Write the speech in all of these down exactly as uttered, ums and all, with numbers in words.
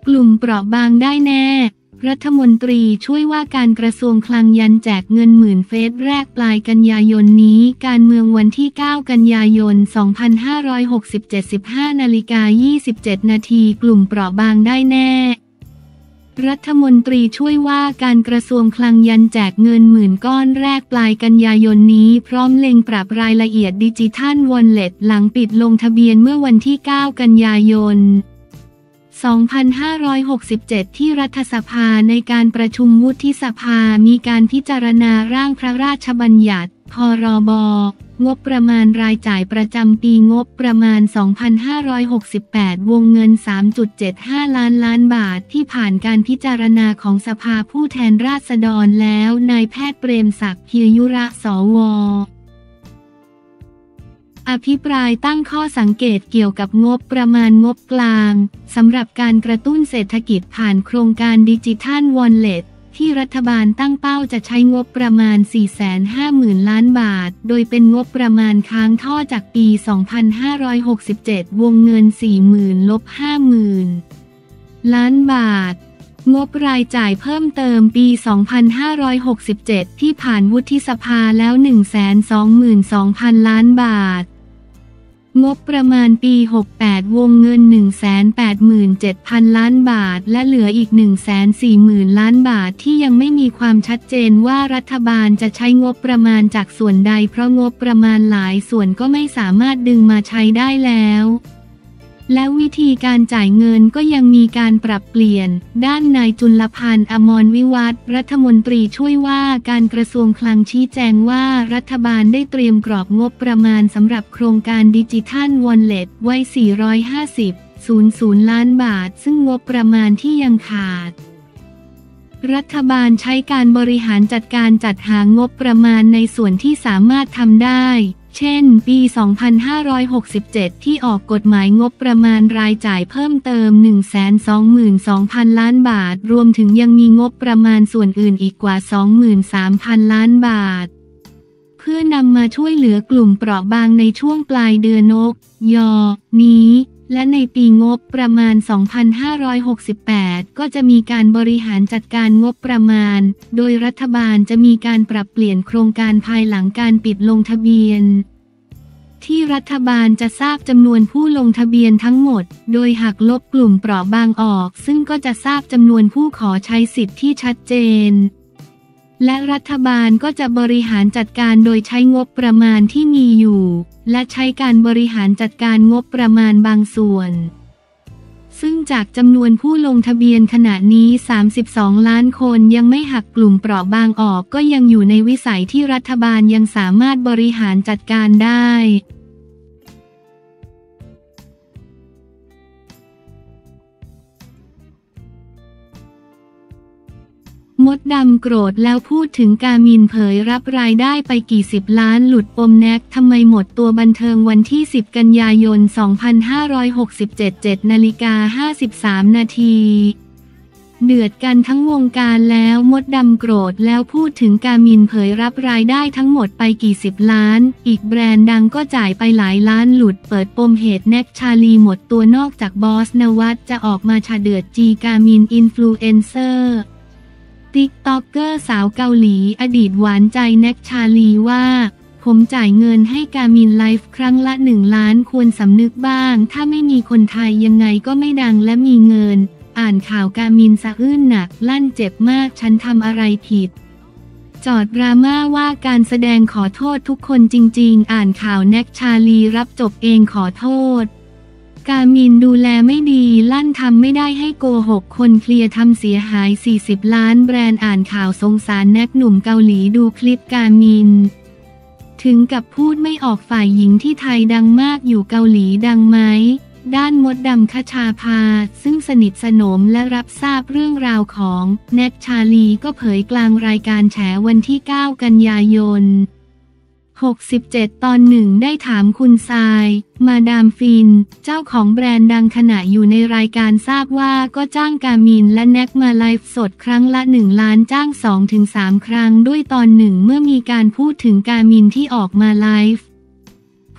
กลุ่มเปราะบางได้แน่รัฐมนตรีช่วยว่าการกระทรวงคลังยันแจกเงินหมื่นเฟสแรกปลายกันยายนนี้การเมืองวันที่เก้ากันยายนสองพันห้าร้อยหกสิบเจ็ด สิบห้านาฬิกายี่สิบเจ็ดนาทีกลุ่มเปราะบางได้แน่รัฐมนตรีช่วยว่าการกระทรวงคลังยันแจกเงินหมื่นก้อนแรกปลายกันยายนนี้พร้อมเล็งปรับรายละเอียดดิจิทัลวอลเล็ตหลังปิดลงทะเบียนเมื่อวันที่เก้ากันยายนสองพันห้าร้อยหกสิบเจ็ดที่รัฐสภาในการประชุมวุฒิสภามีการพิจารณาร่างพระราชบัญญัติพรบงบประมาณรายจ่ายประจำปีงบประมาณสองพันห้าร้อยหกสิบแปดวงเงิน สามจุดเจ็ดห้า ล้านล้านบาทที่ผ่านการพิจารณาของสภาผู้แทนราษฎรแล้วนายแพทย์เปรมศักดิ์ เพียยุระ สว.อภิปรายตั้งข้อสังเกตเกี่ยวกับงบประมาณงบกลางสำหรับการกระตุ้นเศรษฐกิจผ่านโครงการดิจิทัลวอลเล็ตที่รัฐบาลตั้งเป้าจะใช้งบประมาณ สี่แสนห้าหมื่น ล้านบาทโดยเป็นงบประมาณค้างท่อจากปี สองพันห้าร้อยหกสิบเจ็ด วงเงิน สี่หมื่น ห้าหมื่น ล้านบาทงบรายจ่ายเพิ่มเติมปี สองพันห้าร้อยหกสิบเจ็ด ที่ผ่านวุฒิสภาแล้ว หนึ่งแสนสองหมื่นสองพัน ล้านบาทงบประมาณปี หกสิบแปด วงเงิน หนึ่งแสนแปดหมื่นเจ็ดพัน ล้านบาทและเหลืออีก หนึ่งแสนสี่หมื่น ล้านบาทที่ยังไม่มีความชัดเจนว่ารัฐบาลจะใช้งบประมาณจากส่วนใดเพราะงบประมาณหลายส่วนก็ไม่สามารถดึงมาใช้ได้แล้วและวิธีการจ่ายเงินก็ยังมีการปรับเปลี่ยนด้านนายจุลพันธ์ อมรวิวัฒน์รัฐมนตรีช่วยว่าการกระทรวงคลังชี้แจงว่ารัฐบาลได้เตรียมกรอบงบประมาณสำหรับโครงการดิจิทัลวอลเล็ตไว้ สี่ร้อยห้าสิบ ล้านบาทซึ่งงบประมาณที่ยังขาดรัฐบาลใช้การบริหารจัดการจัดหางบประมาณในส่วนที่สามารถทำได้เช่นปี สองพันห้าร้อยหกสิบเจ็ด ที่ออกกฎหมายงบประมาณรายจ่ายเพิ่มเติม หนึ่งแสนสองหมื่นสองพัน ล้านบาทรวมถึงยังมีงบประมาณส่วนอื่นอีกกว่า สองหมื่นสามพัน ล้านบาทเพื่อนำมาช่วยเหลือกลุ่มเปราะบางในช่วงปลายเดือนกย.นี้และในปีงบประมาณ สองพันห้าร้อยหกสิบแปด ก็จะมีการบริหารจัดการงบประมาณโดยรัฐบาลจะมีการปรับเปลี่ยนโครงการภายหลังการปิดลงทะเบียนที่รัฐบาลจะทราบจำนวนผู้ลงทะเบียนทั้งหมดโดยหักลบกลุ่มเปราะบางออกซึ่งก็จะทราบจำนวนผู้ขอใช้สิทธิ์ที่ชัดเจนและรัฐบาลก็จะบริหารจัดการโดยใช้งบประมาณที่มีอยู่และใช้การบริหารจัดการงบประมาณบางส่วนซึ่งจากจำนวนผู้ลงทะเบียนขณะนี้สามสิบสองล้านคนยังไม่หักกลุ่มเปราะบางออกก็ยังอยู่ในวิสัยที่รัฐบาลยังสามารถบริหารจัดการได้มดดำโกรธแล้วพูดถึงกามินเผยรับรายได้ไปกี่สิบล้านหลุดปมแน็กทำไมหมดตัวบันเทิงวันที่สิบกันยายนสองพันห้าร้อยหกสิบเจ็ด เจ็ดนาฬิกาห้าสิบสามนาทีเดือดกันทั้งวงการแล้วมดดำโกรธแล้วพูดถึงกามินเผยรับรายได้ทั้งหมดไปกี่สิบล้านอีกแบรนด์ดังก็จ่ายไปหลายล้านหลุดเปิดปมเหตุแน็กชาลีหมดตัวนอกจากบอสนวัตจะออกมาฉะเดือดจีกามินอินฟลูเอนเซอร์ติ๊กต็อกเกอร์สาวเกาหลีอดีตหวานใจแน็กชาลีว่าผมจ่ายเงินให้กามินไลฟ์ครั้งละหนึ่งล้านควรสำนึกบ้างถ้าไม่มีคนไทยยังไงก็ไม่ดังและมีเงินอ่านข่าวกามินสะอื้นหนักลั่นเจ็บมากฉันทำอะไรผิดจอดดราม่าว่าการแสดงขอโทษทุกคนจริงๆอ่านข่าวแน็กชาลีรับจบเองขอโทษกามินดูแลไม่ดีลั่นทำไม่ได้ให้โกหกคนเคลียร์ทำเสียหายสี่สิบล้านแบรนด์อ่านข่าวสงสารแน็กหนุ่มเกาหลีดูคลิปกามินถึงกับพูดไม่ออกฝ่ายหญิงที่ไทยดังมากอยู่เกาหลีดังไหมด้านมดดำคชาภาซึ่งสนิทสนมและรับทราบเรื่องราวของแน็กชาลีก็เผยกลางรายการแฉวันที่เก้ากันยายนหกสิบเจ็ดตอนหนึ่งได้ถามคุณทรายมาดามฟินเจ้าของแบรนด์ดังขณะอยู่ในรายการทราบว่าก็จ้างกามินและแน็กมาไลฟ์สดครั้งละหนึ่งล้านจ้าง สองถึงสาม ครั้งด้วยตอนหนึ่งเมื่อมีการพูดถึงกามินที่ออกมาไลฟ์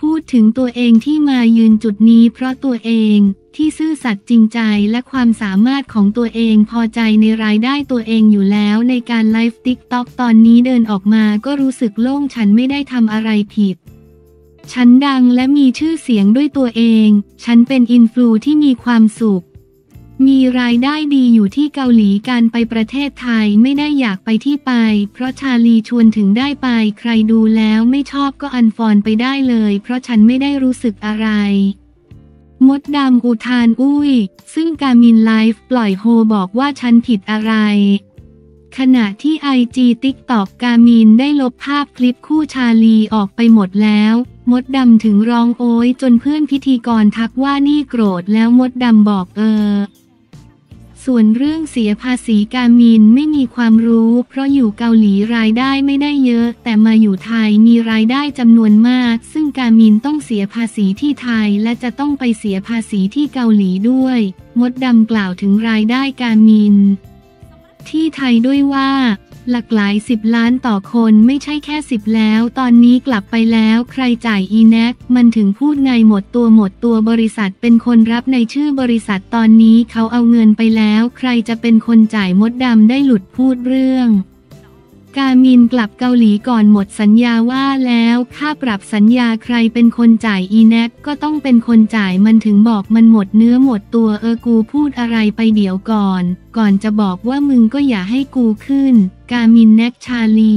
พูดถึงตัวเองที่มายืนจุดนี้เพราะตัวเองที่ซื่อสัตย์จริงใจและความสามารถของตัวเองพอใจในรายได้ตัวเองอยู่แล้วในการไลฟ์ติ๊กต็อกตอนนี้เดินออกมาก็รู้สึกโล่งฉันไม่ได้ทำอะไรผิดฉันดังและมีชื่อเสียงด้วยตัวเองฉันเป็นอินฟลูที่มีความสุขมีรายได้ดีอยู่ที่เกาหลีการไปประเทศไทยไม่ได้อยากไปที่ไปเพราะชาลีชวนถึงได้ไปใครดูแล้วไม่ชอบก็อันฟอลไปได้เลยเพราะฉันไม่ได้รู้สึกอะไรมดดำอุทานอุ้ยซึ่งกามินไลฟ์ปล่อยโฮบอกว่าฉันผิดอะไรขณะที่ไอจีติ๊กต็อกกามินได้ลบภาพคลิปคู่ชาลีออกไปหมดแล้วมดดำถึงร้องโอยจนเพื่อนพิธีกรทักว่านี่โกรธแล้วมดดำบอกเออส่วนเรื่องเสียภาษีกามินไม่มีความรู้เพราะอยู่เกาหลีรายได้ไม่ได้เยอะแต่มาอยู่ไทยมีรายได้จำนวนมากซึ่งกามินต้องเสียภาษีที่ไทยและจะต้องไปเสียภาษีที่เกาหลีด้วยมดดำกล่าวถึงรายได้กามินที่ไทยด้วยว่าหลากหลายสิบล้านต่อคนไม่ใช่แค่สิบแล้วตอนนี้กลับไปแล้วใครจ่ายอีแน็กมันถึงพูดไงหมดตัวหมดตัวบริษัทเป็นคนรับในชื่อบริษัทตอนนี้เขาเอาเงินไปแล้วใครจะเป็นคนจ่ายมดดำได้หลุดพูดเรื่องกามินกลับเกาหลีก่อนหมดสัญญาว่าแล้วค่าปรับสัญญาใครเป็นคนจ่ายอีแน็กก็ต้องเป็นคนจ่ายมันถึงบอกมันหมดเนื้อหมดตัวเออกูพูดอะไรไปเดี๋ยวก่อนก่อนจะบอกว่ามึงก็อย่าให้กูขึ้นกามินแน็กชาลี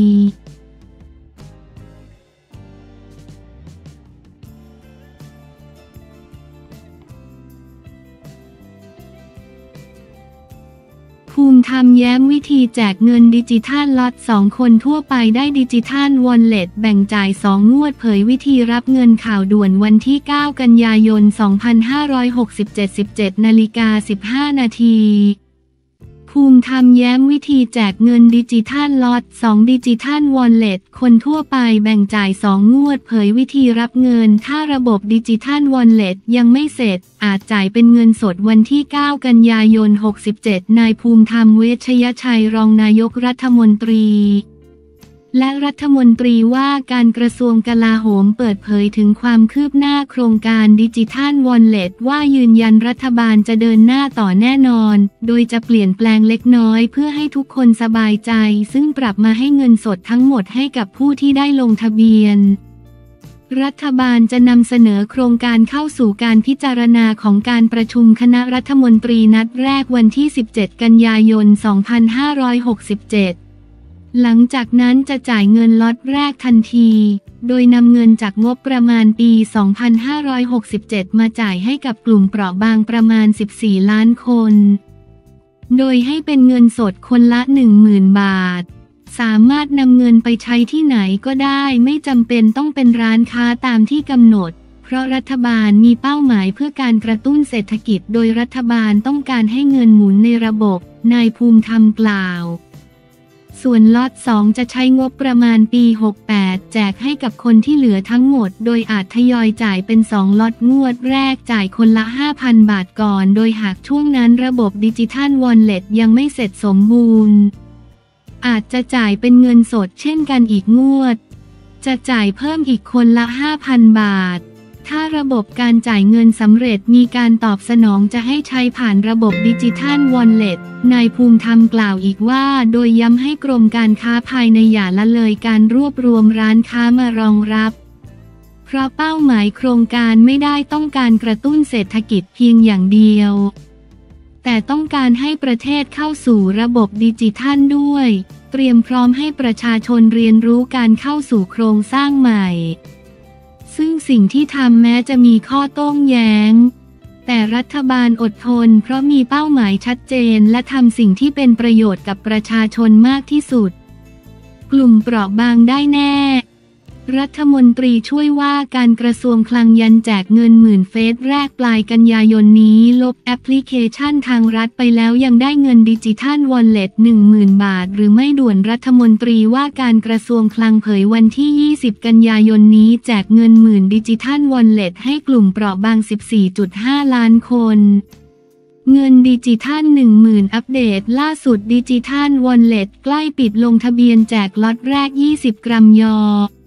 ภูมิธรรมแย้มวิธีแจกเงินดิจิทัลล็อตสองคนทั่วไปได้ดิจิทัลวอลเล็ตแบ่งจ่ายสองงวดเผยวิธีรับเงินข่าวด่วนวันที่เก้ากันยายนสองพันห้าร้อยหกสิบเจ็ด สิบเจ็ดนาฬิกาสิบห้านาทีภูมิธรรมแย้มวิธีแจกเงินดิจิทัลล็อตสองดิจิทัลวอลเล็ตคนทั่วไปแบ่งจ่ายสองงวดเผยวิธีรับเงินถ้าระบบดิจิทัลวอลเล็ตยังไม่เสร็จอาจจ่ายเป็นเงินสดวันที่เก้ากันยายนหกสิบเจ็ดนายภูมิธรรมเวชยชัยรองนายกรัฐมนตรีและรัฐมนตรีว่าการกระทรวงกลาโหมเปิดเผยถึงความคืบหน้าโครงการดิจิทัลวอลเล็ตว่ายืนยันรัฐบาลจะเดินหน้าต่อแน่นอนโดยจะเปลี่ยนแปลงเล็กน้อยเพื่อให้ทุกคนสบายใจซึ่งปรับมาให้เงินสดทั้งหมดให้กับผู้ที่ได้ลงทะเบียนรัฐบาลจะนำเสนอโครงการเข้าสู่การพิจารณาของการประชุมคณะรัฐมนตรีนัดแรกวันที่สิบเจ็ดกันยายนสองพันห้าร้อยหกสิบเจ็ดหลังจากนั้นจะจ่ายเงินล็อตแรกทันทีโดยนำเงินจากงบประมาณปีสองพันห้าร้อยหกสิบเจ็ดมาจ่ายให้กับกลุ่มเปราะบางประมาณสิบสี่ล้านคนโดยให้เป็นเงินสดคนละ หนึ่งหมื่น บาทสามารถนำเงินไปใช้ที่ไหนก็ได้ไม่จำเป็นต้องเป็นร้านค้าตามที่กำหนดเพราะรัฐบาลมีเป้าหมายเพื่อการกระตุ้นเศรษฐกิจโดยรัฐบาลต้องการให้เงินหมุนในระบบนายภูมิธรรมกล่าวส่วนล็อตสองจะใช้งบประมาณปีหกสิบแปดแจกให้กับคนที่เหลือทั้งหมดโดยอาจทยอยจ่ายเป็นสองล็อตงวดแรกจ่ายคนละ ห้าพัน บาทก่อนโดยหากช่วงนั้นระบบดิจิทัลวอลเล็ตยังไม่เสร็จสมบูรณ์อาจจะจ่ายเป็นเงินสดเช่นกันอีกงวดจะจ่ายเพิ่มอีกคนละ ห้าพัน บาทถ้าระบบการจ่ายเงินสำเร็จมีการตอบสนองจะให้ใช้ผ่านระบบดิจิทัลวอลเล็ตนายภูมิธรรมกล่าวอีกว่าโดยย้ำให้กรมการค้าภายในอย่าละเลยการรวบรวมร้านค้ามารองรับเพราะเป้าหมายโครงการไม่ได้ต้องการกระตุ้นเศรษฐกิจเพียงอย่างเดียวแต่ต้องการให้ประเทศเข้าสู่ระบบดิจิทัลด้วยเตรียมพร้อมให้ประชาชนเรียนรู้การเข้าสู่โครงสร้างใหม่ซึ่งสิ่งที่ทำแม้จะมีข้อโต้แย้งแต่รัฐบาลอดทนเพราะมีเป้าหมายชัดเจนและทำสิ่งที่เป็นประโยชน์กับประชาชนมากที่สุดกลุ่มเปราะบางได้แน่รัฐมนตรีช่วยว่าการกระทรวงคลังยันแจกเงินหมื่นเฟสแรกปลายกันยายนนี้ลบแอปพลิเคชันทางรัฐไปแล้วยังได้เงินดิจิทัลวอลเล็ต หนึ่งหมื่น บาทหรือไม่ด่วนรัฐมนตรีว่าการกระทรวงคลังเผยวันที่ยี่สิบกันยายนนี้แจกเงินหมื่นดิจิทัลวอลเล็ตให้กลุ่มเปราะบาง สิบสี่จุดห้า ล้านคนเงินดิจิทัล หนึ่งหมื่น อัปเดตล่าสุดดิจิทัลวอลเล็ตใกล้ปิดลงทะเบียนแจกล็อตแรกยี่สิบกรัมยอ